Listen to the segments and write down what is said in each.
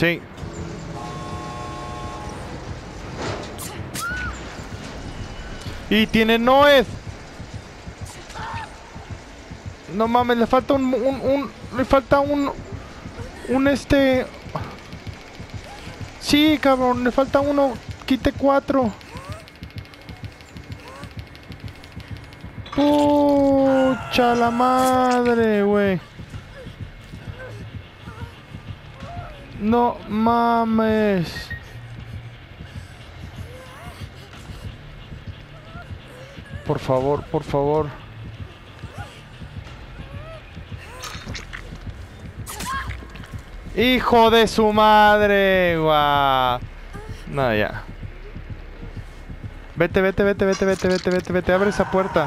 Sí. Y tiene Noed. No mames, le falta le falta un Sí, cabrón, le falta uno. Quite 4. Pucha la madre, güey. No mames. Por favor, por favor. ¡Hijo de su madre! ¡Guau! No, ya. Vete, vete, vete, vete, vete, vete, vete, vete. Abre esa puerta.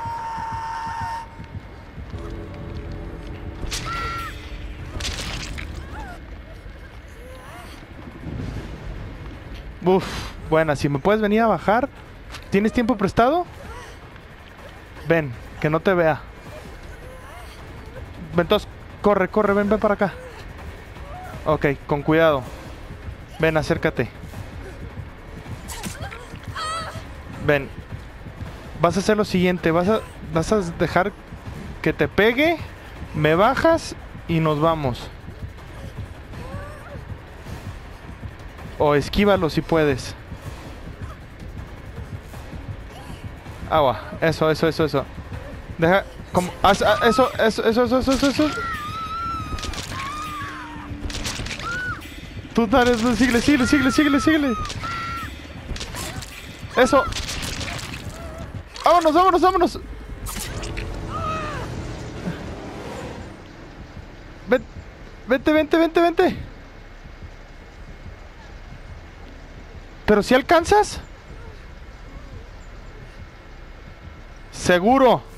Uf, buena, si me puedes venir a bajar. ¿Tienes tiempo prestado? Ven, que no te vea. Ven, entonces, corre, corre, ven, ven para acá. Ok, con cuidado. Ven, acércate. Ven. Vas a hacer lo siguiente. Vas a dejar que te pegue. Me bajas y nos vamos. O esquívalo si puedes. Agua. Eso, eso, eso, eso. Deja... Como, eso, eso, eso, eso, eso, eso. Tú dale, síguele, síguele, síguele, síguele, síguele. Eso. Vámonos, vámonos, vámonos. Vente, vente, vente, vente. Pero si alcanzas. Seguro.